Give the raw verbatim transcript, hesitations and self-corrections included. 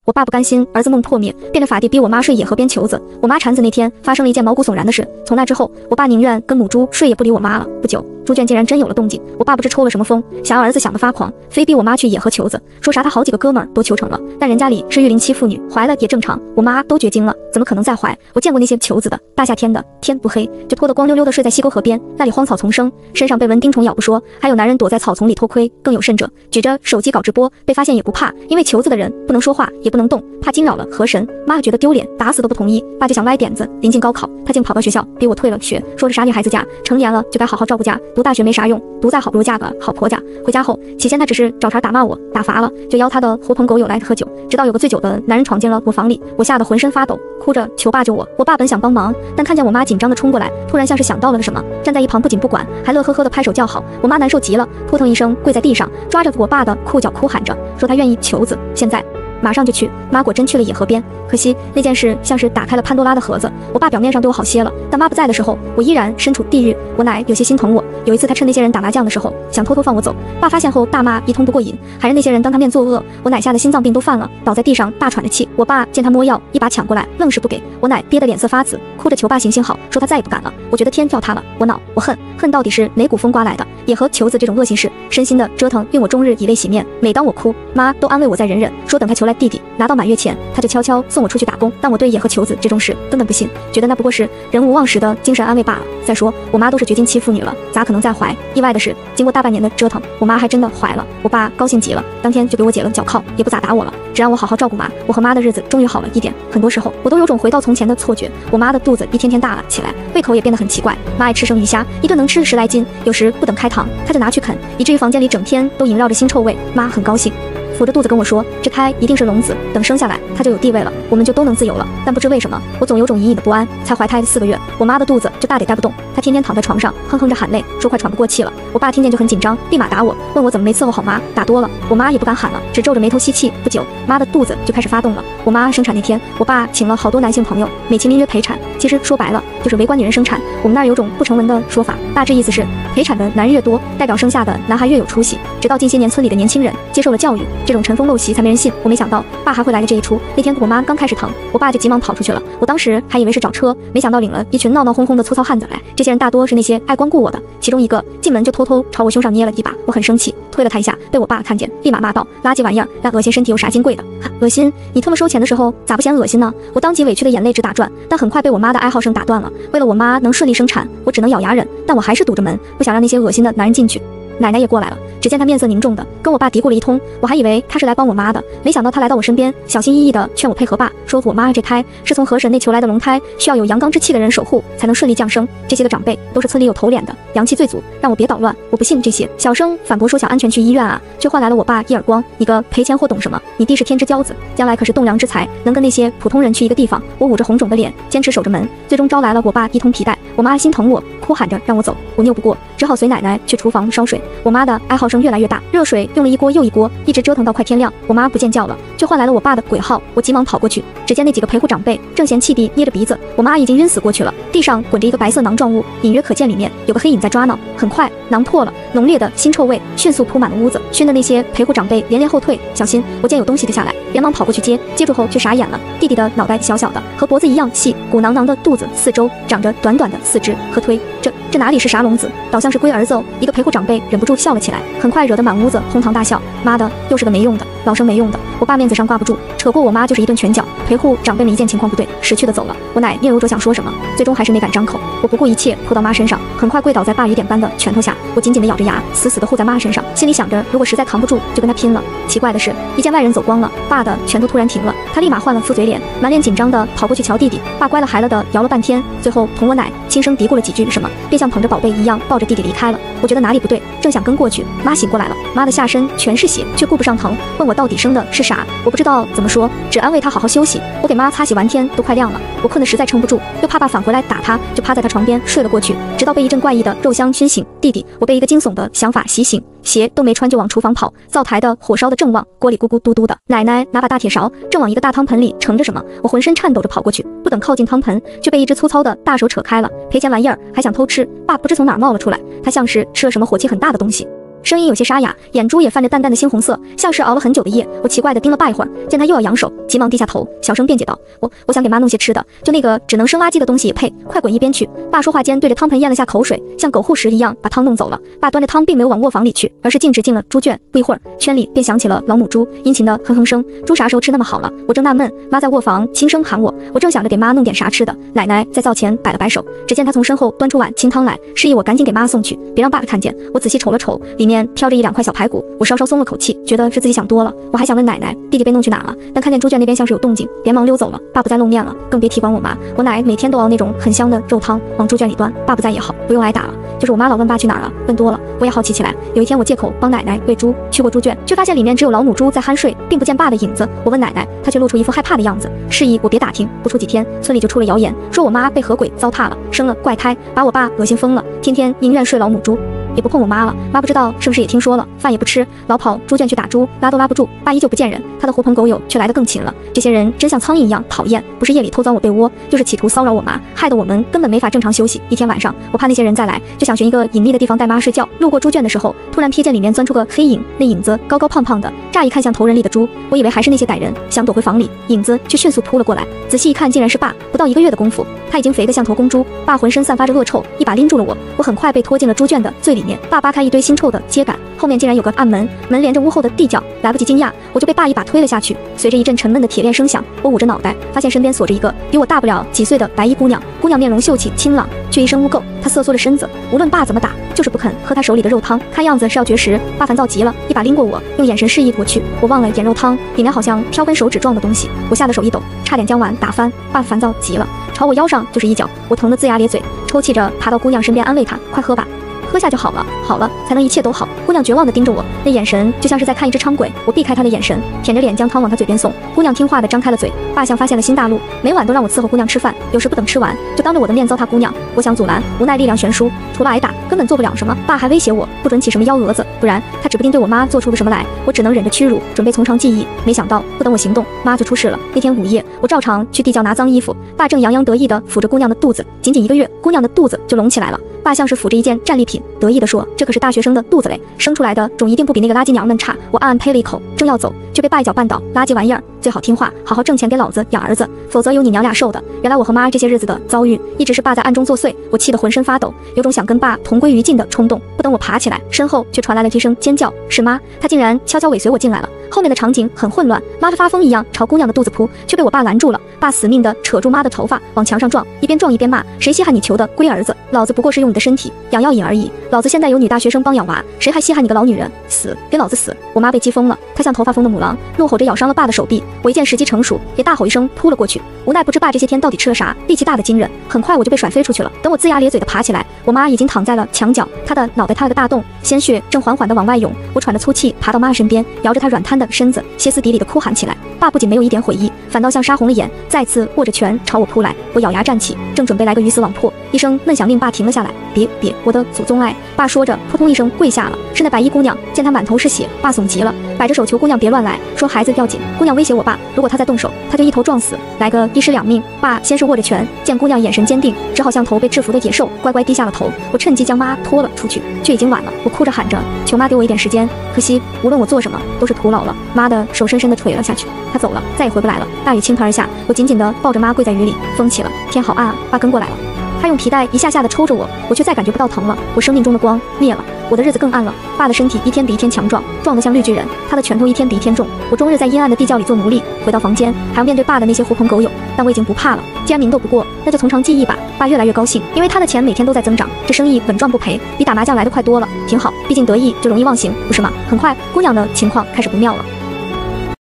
我爸不甘心儿子梦破灭，变着法地逼我妈睡野河边球子。我妈产子那天发生了一件毛骨悚然的事，从那之后，我爸宁愿跟母猪睡也不理我妈了。不久，猪圈竟然真有了动静。我爸不知抽了什么风，想要儿子想得发狂，非逼我妈去野河求子，说啥他好几个哥们儿都求成了，但人家里是育龄期妇女，怀了也正常。我妈都绝经了，怎么可能再怀？我见过那些求子的，大夏天的，天不黑就脱得光溜溜的睡在溪沟河边，那里荒草丛生，身上被蚊叮虫咬不说，还有男人躲在草丛里偷窥，更有甚者，举着手机搞直播，被发现也不怕，因为求子的人不能说话，也不能动，怕惊扰了河神。妈觉得丢脸，打死都不同意。爸就想歪点子，临近高考，他竟跑到学校逼我退了学，说是傻女孩子家，成年了就该好好照顾家，读大学没啥用，读再好不如嫁个好婆家。回家后，起先他只是找茬打骂我，打乏了就邀他的狐朋狗友来喝酒，直到有个醉酒的男人闯进了我房里，我吓得浑身发抖，哭着求爸救我。我爸本想帮忙，但看见我妈紧张的冲过来，突然像是想到了什么，站在一旁不仅不管，还乐呵呵的拍手叫好。我妈难受极了，扑腾一声跪在地上，抓着我爸的裤脚哭喊着，说她愿意求子，现在马上就去。妈果真去了野河边，可惜那件事像是打开了潘多拉的盒子。我爸表面上对我好些了，但妈不在的时候，我依然身处地狱。我奶有些心疼我，有一次他趁那些人打麻将的时候，想偷偷放我走，爸发现后大骂一通不过瘾，还让那些人当他面作恶。我奶吓得心脏病都犯了，倒在地上大喘着气。我爸见他摸药，一把抢过来，愣是不给。我奶憋得脸色发紫，哭着求爸行行好，说他再也不敢了。我觉得天掉塌了，我恼，我恨，恨到底是哪股风刮来的？野河求子这种恶心事，身心的折腾令我终日以泪洗面。每当我哭，妈都安慰我再忍忍，说等他求来弟弟，拿到满月钱，他就悄悄送我出去打工。但我对野河求子这种事根本不信，觉得那不过是人无忘时的精神安慰罢了。再说我妈都是绝经期妇女了，咋可能再怀？意外的是，经过大半年的折腾，我妈还真的怀了。我爸高兴极了，当天就给我解了脚铐，也不咋打我了，只让我好好照顾妈。我和妈的日子终于好了一点。很多时候我都有种回到从前的错觉。我妈的肚子一天天大了起来，胃口也变得很奇怪。妈爱吃生鱼虾，一顿能吃十来斤，有时不等开膛，她就拿去啃，以至于房间里整天都萦绕着腥臭味。妈很高兴，抚着肚子跟我说，这胎一定是龙子，等生下来他就有地位了，我们就都能自由了。但不知为什么，我总有种隐隐的不安。才怀胎的四个月，我妈的肚子就大得带不动，她天天躺在床上哼哼着喊累，说快喘不过气了。我爸听见就很紧张，立马打我，问我怎么没伺候好妈，打多了。我妈也不敢喊了，只皱着眉头吸气。不久，妈的肚子就开始发动了。我妈生产那天，我爸请了好多男性朋友，美其名曰陪产，其实说白了就是围观女人生产。我们那儿有种不成文的说法，大致意思是陪产的男人越多，代表生下的男孩越有出息。直到近些年村里的年轻人接受了教育，这种尘封陋习才没人信。我没想到爸还会来了这一出。那天我妈刚开始疼，我爸就急忙跑出去了。我当时还以为是找车，没想到领了一群闹闹哄哄的粗糙汉子来。这些人大多是那些爱光顾我的，其中一个进门就偷偷朝我胸上捏了一把，我很生气，推了他一下，被我爸看见，立马骂道：垃圾玩意儿，那恶心身体有啥金贵的？恶心？你他妈收钱的时候咋不嫌恶心呢？我当即委屈的眼泪直打转，但很快被我妈的哀嚎声打断了。为了我妈能顺利生产，我只能咬牙忍，但我还是堵着门，不想让那些恶心的男人进去。奶奶也过来了，只见她面色凝重的跟我爸嘀咕了一通，我还以为她是来帮我妈的，没想到她来到我身边，小心翼翼的劝我配合爸，说我妈这胎是从河神那求来的龙胎，需要有阳刚之气的人守护才能顺利降生。这些个长辈都是村里有头脸的，阳气最足，让我别捣乱。我不信这些，小声反驳说想安全去医院啊，却换来了我爸一耳光，你个赔钱货懂什么？你弟是天之骄子，将来可是栋梁之才，能跟那些普通人去一个地方。我捂着红肿的脸，坚持守着门，最终招来了我爸一通皮带。我妈心疼我，哭喊着让我走，我拗不过，只好随奶奶去厨房烧水。我妈的哀嚎声越来越大，热水用了一锅又一锅，一直折腾到快天亮。我妈不见叫了，却换来了我爸的鬼号。我急忙跑过去，只见那几个陪护长辈正嫌弃地捏着鼻子，我妈已经晕死过去了，地上滚着一个白色囊状物，隐约可见里面有个黑影在抓挠。很快囊破了，浓烈的腥臭味迅速铺满了屋子，熏得那些陪护长辈连连后退。小心，我见有东西掉下来，连忙跑过去接，接住后却傻眼了。弟弟的脑袋小小的，和脖子一样细，鼓囊囊的肚子四周长着短短的四肢和推，这这哪里是啥龙子，倒像是龟儿子哦。一个陪护长辈忍不住笑了起来，很快惹得满屋子哄堂大笑。妈的，又是个没用的，老生没用的。我爸面子上挂不住，扯过我妈就是一顿拳脚。陪护长辈们一见情况不对，识趣的走了。我奶面如着想说什么，最终还是没敢张口。我不顾一切扑到妈身上，很快跪倒在爸雨点般的拳头下。我紧紧地咬着牙，死死地护在妈身上，心里想着如果实在扛不住就跟他拼了。奇怪的是，一见外人走光了，爸的拳头突然停了，他立马换了副嘴脸，满脸紧张地跑过去瞧弟弟。爸乖了孩了的摇了半天，最后同我奶轻声嘀咕了几句什么，便像捧着宝贝一样抱着弟弟离开了。我觉得哪里不对，正想跟过去，妈醒过来了，妈的下身全是血，却顾不上疼，问我到底生的是啥。我不知道怎么说，只安慰她好好休息。我给妈擦洗完天都快亮了，我困得实在撑不住，又怕爸返回来打她，就趴在她床边睡了过去，直到被一阵怪异的肉香熏醒。弟弟，我被一个惊悚的想法洗醒，鞋都没穿就往厨房跑，灶台的火烧得正旺，锅里咕咕嘟嘟的，奶奶拿把大铁勺正往一个大汤盆里盛着什么，我浑身颤抖着跑过去，不等靠近汤盆，就被一只粗糙的大手扯开了。赔钱玩意儿还想偷吃，爸不知从哪儿冒了出来，他像是吃了什么火气很大的东西。 声音有些沙哑，眼珠也泛着淡淡的猩红色，像是熬了很久的夜。我奇怪地盯了爸一会儿，见他又要扬手，急忙低下头，小声辩解道：“我我想给妈弄些吃的，就那个只能生垃圾的东西也配，快滚一边去！”爸说话间对着汤盆咽了下口水，像狗护食一样把汤弄走了。爸端着汤并没有往卧房里去，而是径直进了猪圈。不一会儿，圈里便响起了老母猪殷勤的哼哼声。猪啥时候吃那么好了？我正纳闷，妈在卧房轻声喊我，我正想着给妈弄点啥吃的，奶奶在灶前摆了摆手，只见她从身后端出碗清汤来，示意我赶紧给妈送去，别让爸看见。我仔细瞅了瞅，里面挑着一两块小排骨，我稍稍松了口气，觉得是自己想多了。我还想问奶奶弟弟被弄去哪了，但看见猪圈那边像是有动静，连忙溜走了。爸不再露面了，更别提管我妈。我奶每天都熬那种很香的肉汤往猪圈里端，爸不在也好，不用挨打了。就是我妈老问爸去哪儿了，问多了我也好奇起来。有一天我借口帮奶奶喂猪，去过猪圈，却发现里面只有老母猪在酣睡，并不见爸的影子。我问奶奶，她却露出一副害怕的样子，示意我别打听。不出几天，村里就出了谣言，说我妈被河鬼糟蹋了，生了怪胎，把我爸恶心疯了，天天宁愿睡老母猪，也不碰我妈了。妈不知道是不是也听说了，饭也不吃，老跑猪圈去打猪，拉都拉不住。爸依旧不见人，他的狐朋狗友却来得更勤了。这些人真像苍蝇一样讨厌，不是夜里偷钻我被窝，就是企图骚扰我妈，害得我们根本没法正常休息。一天晚上，我怕那些人再来，就想寻一个隐秘的地方带妈睡觉。路过猪圈的时候，突然瞥见里面钻出个黑影，那影子高高胖胖的，乍一看像头人里的猪，我以为还是那些歹人，想躲回房里，影子却迅速扑了过来。仔细一看，竟然是爸。不到一个月的功夫，他已经肥得像头公猪。爸浑身散发着恶臭，一把拎住了我，我很快被拖进了猪圈的最里面。爸扒开一堆腥臭的秸秆，后面竟然有个暗门，门连着屋后的地窖。来不及惊讶，我就被爸一把推了下去。随着一阵沉闷的铁链声响，我捂着脑袋，发现身边锁着一个比我大不了几岁的白衣姑娘。姑娘面容秀气清朗，却一身污垢。她瑟缩着身子，无论爸怎么打，就是不肯喝她手里的肉汤，看样子是要绝食。爸烦躁极了，一把拎过我，用眼神示意我去。我忘了眼肉汤里面好像飘根手指状的东西，我吓得手一抖，差点将碗打翻。爸烦躁极了，朝我腰上就是一脚，我疼得龇牙咧嘴，抽泣着爬到姑娘身边安慰她：“快喝吧。”喝下就好了，好了，才能一切都好。姑娘绝望地盯着我，那眼神就像是在看一只伥鬼。我避开她的眼神，舔着脸将汤往她嘴边送。姑娘听话地张开了嘴。爸像发现了新大陆，每晚都让我伺候姑娘吃饭，有时不等吃完，就当着我的面糟蹋姑娘。我想阻拦，无奈力量悬殊，除了挨打，根本做不了什么。爸还威胁我，不准起什么幺蛾子，不然他指不定对我妈做出个什么来。我只能忍着屈辱，准备从长计议。没想到，不等我行动，妈就出事了。那天午夜，我照常去地窖拿脏衣服，爸正洋洋得意地抚着姑娘的肚子。仅仅一个月，姑娘的肚子就隆起来了。爸像是抚着一件战利品，得意地说：“这可是大学生的肚子嘞，生出来的种一定不比那个垃圾娘们差。”我暗暗呸了一口，正要走，却被爸一脚绊倒。垃圾玩意儿，最好听话，好好挣钱给老子养儿子，否则有你娘俩受的。原来我和妈这些日子的遭遇，一直是爸在暗中作祟。我气得浑身发抖，有种想跟爸同归于尽的冲动。不等我爬起来，身后却传来了一声尖叫，是妈，她竟然悄悄尾随我进来了。后面的场景很混乱，妈是发疯一样朝姑娘的肚子扑，却被我爸拦住了。爸死命地扯住妈的头发往墙上撞，一边撞一边骂：“谁稀罕你求的龟儿子？老子不过是用你的身体养药引而已。老子现在有女大学生帮养娃，谁还稀罕你个老女人？死，给老子死！”我妈被激疯了，她像头发疯的母狼，怒吼着咬伤了爸的手臂。我一见时机成熟，也大吼一声扑了过去。无奈不知爸这些天到底吃了啥，力气大的惊人，很快我就被甩飞出去了。等我龇牙咧嘴的爬起来，我妈已经躺在了墙角，她的脑袋塌了个大洞，鲜血正缓缓地往外涌。我喘着粗气爬到妈身边，摇着她软瘫的身子，歇斯底里地哭喊起来。爸不仅没有一点悔意，反倒像杀红了眼，再次握着拳朝我扑来。我咬牙站起，正准备来个鱼死网破，一声闷响令爸停了下来。别别，我的祖宗爱！爸说着，扑通一声跪下了。是那白衣姑娘，见她满头是血，爸怂极了，摆着手求姑娘别乱来，说孩子要紧。姑娘威胁我爸，如果他再动手，他就一头撞死，来个一尸两命。爸先是握着拳，见姑娘眼神坚定，只好像头被制服的野兽，乖乖低下了头。我趁机将妈拖了出去，却已经晚了。我哭着喊着，求妈给我一点时间，可惜无论我做什么，都是徒劳了。妈的手深深地垂了下去，她走了，再也回不来了。大雨倾盆而下，我紧紧地抱着妈跪在雨里。风起了，天好暗啊！爸跟过来了。他用皮带一下下地抽着我，我却再感觉不到疼了。我生命中的光灭了，我的日子更暗了。爸的身体一天比一天强壮，壮得像绿巨人，他的拳头一天比一天重。我终日在阴暗的地窖里做奴隶，回到房间还要面对爸的那些狐朋狗友，但我已经不怕了。既然明斗不过，那就从长计议吧。爸越来越高兴，因为他的钱每天都在增长，这生意稳赚不赔，比打麻将来得快多了。挺好，毕竟得意就容易忘形，不是吗？很快，姑娘的情况开始不妙了。